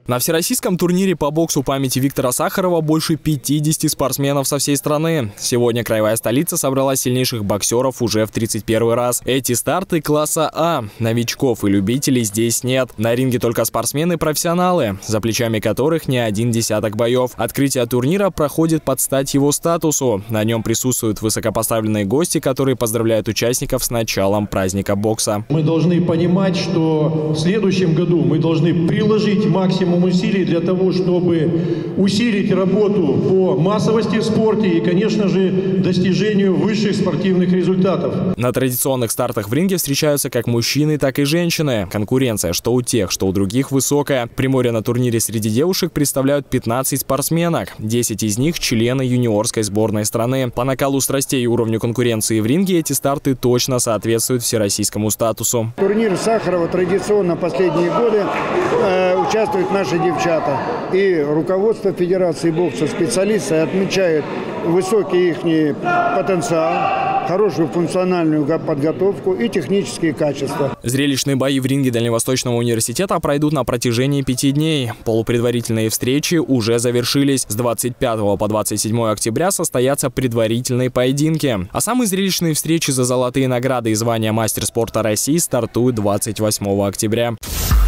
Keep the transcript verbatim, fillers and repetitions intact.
На всероссийском турнире по боксу памяти Виктора Сахарова больше пятидесяти спортсменов со всей страны. Сегодня краевая столица собрала сильнейших боксеров уже в тридцать первый раз. Эти старты класса А. Новичков и любителей здесь нет. На ринге только спортсмены-профессионалы, за плечами которых не один десяток боев. Открытие турнира проходит под стать его статусу. На нем присутствуют высокопоставленные гости, которые поздравляют участников с началом праздника бокса. Мы должны понимать, что в следующем году мы должны приложить максимум усилий для того, чтобы усилить работу по массовости в спорте и, конечно же, достижению высших спортивных результатов. На традиционных стартах в ринге встречаются как мужчины, так и женщины. Конкуренция что у тех, что у других высокая. Приморье на турнире среди девушек представляют пятнадцать спортсменок. десять из них – члены юниорской сборной страны. По накалу страстей и уровню конкуренции в ринге эти старты точно соответствуют всероссийскому статусу. Турнир Сахарова традиционно последние годы э, участвуют наши девчата. И руководство Федерации бокса, специалисты отмечают высокий их потенциал, хорошую функциональную подготовку и технические качества. Зрелищные бои в ринге Дальневосточного университета пройдут на протяжении пяти дней. Полупредварительные встречи уже завершились. С двадцать пятого по двадцать седьмое октября состоятся предварительные поединки. А самые зрелищные встречи за золотые награды и звания мастер спорта России стартуют двадцать восьмого октября.